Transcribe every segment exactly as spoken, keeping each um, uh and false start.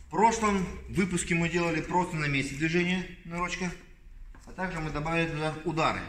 В прошлом выпуске мы делали просто на месте движения нырочка, а также мы добавили туда удары,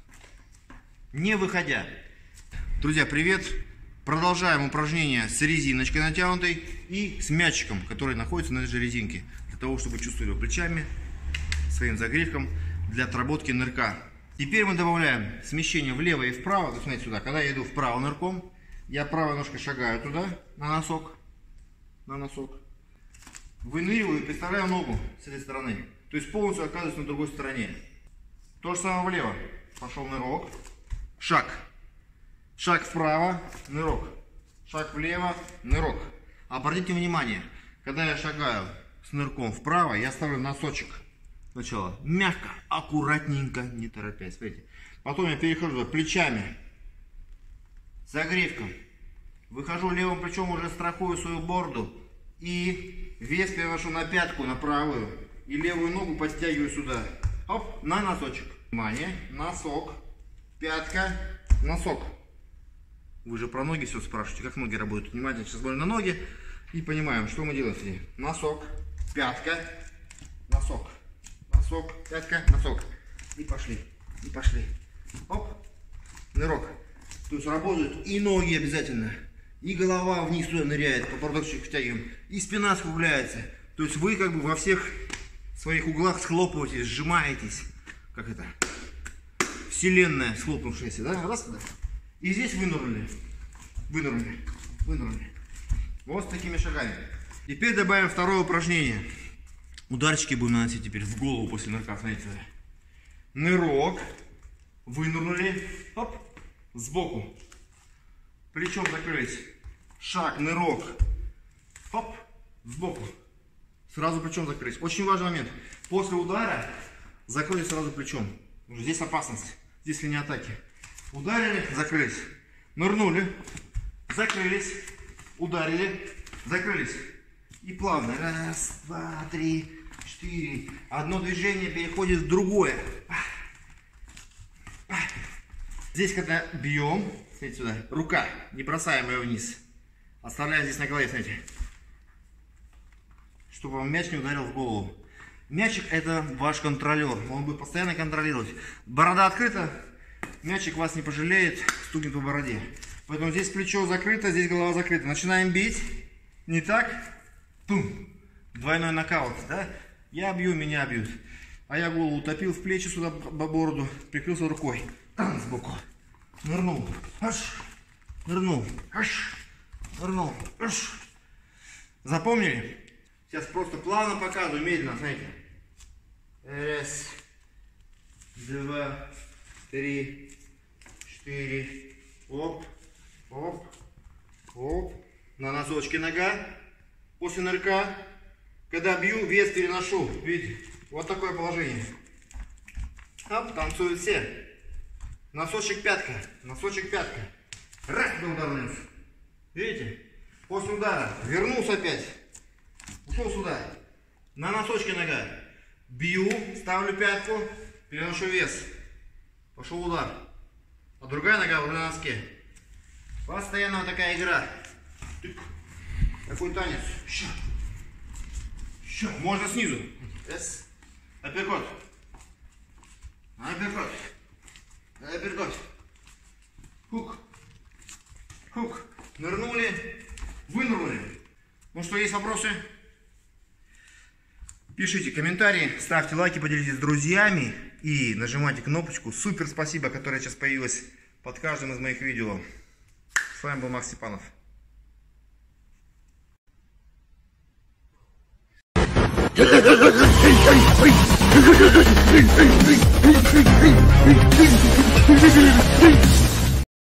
не выходя. Друзья, привет! Продолжаем упражнение с резиночкой натянутой и с мячиком, который находится на этой же резинке, для того, чтобы чувствовать его плечами, своим загривком, для отработки нырка. Теперь мы добавляем смещение влево и вправо. То есть, смотрите сюда, когда я иду вправо нырком, я правой ножкой шагаю туда, на носок, на носок, выныриваю и представляю ногу с этой стороны. То есть полностью оказываюсь на другой стороне. То же самое влево. Пошел нырок, шаг. Шаг вправо, нырок. Шаг влево, нырок. Обратите внимание, когда я шагаю с нырком вправо, я ставлю носочек. Сначала мягко, аккуратненько, не торопясь. Смотрите. Потом я перехожу плечами, загривком. Выхожу левым плечом, уже страхую свою борду. И вес переношу на пятку, на правую. И левую ногу подтягиваю сюда. Оп, на носочек. Внимание, носок, пятка, носок. Вы же про ноги все спрашиваете, как ноги работают. Внимательно сейчас смотрим на ноги и понимаем, что мы делаем. Носок, пятка, носок, носок, пятка, носок. И пошли, и пошли. Оп, нырок. То есть работают и ноги обязательно, и голова вниз туда ныряет, подбородочек втягиваем, и спина скругляется. То есть вы как бы во всех своих углах схлопываетесь, сжимаетесь. Как это? Вселенная схлопнувшаяся, да? Раз, да? И здесь вынырнули, вынырнули, вынырнули. Вот с такими шагами. Теперь добавим второе упражнение. Ударчики будем наносить теперь в голову после нырка. Смотрите. Нырок, вынырнули, оп, сбоку. Плечом закрылись. Шаг, нырок, оп, сбоку. Сразу плечом закрылись. Очень важный момент. После удара закрылись сразу плечом. Здесь опасность, здесь линия атаки. Ударили, закрылись, нырнули, закрылись, ударили, закрылись. И плавно. Раз, два, три, четыре. Одно движение переходит в другое. Здесь, когда бьем, смотрите сюда, рука, не бросаем ее вниз. Оставляем здесь на голове, смотрите. Чтобы вам мяч не ударил в голову. Мячик — это ваш контролер. Он будет постоянно контролировать. Борода открыта. Мячик вас не пожалеет, стукнет по бороде. Поэтому здесь плечо закрыто, здесь голова закрыта. Начинаем бить. Не так. Пум. Двойной нокаут. Да? Я бью, меня бьют. А я голову утопил в плечи сюда, по бороду, прикрылся рукой. Там сбоку. Нырнул. Аш. Нырнул. Аш. Нырнул. Аш. Запомнили? Сейчас просто плавно показываю, медленно, смотрите. Раз. Два. Три, четыре, оп, оп, оп, на носочке нога, после нырка, когда бью, вес переношу, видите, вот такое положение, оп, танцуют все, носочек пятка, носочек пятка, раз, до удара нанес, видите, после удара, вернулся опять, ушел сюда, на носочке нога, бью, ставлю пятку, переношу вес. Пошел удар. А другая нога уже на носке. Постоянно вот такая игра. Такой танец. Ща. Ща. Можно снизу. Yes. Апперкот. Апперкот. Апперкот. Хук. Хук. Нырнули. Вынырнули. Ну что, есть вопросы? Пишите комментарии, ставьте лайки, поделитесь с друзьями и нажимайте кнопочку «Супер спасибо», которая сейчас появилась под каждым из моих видео. С вами был Макс Степанов.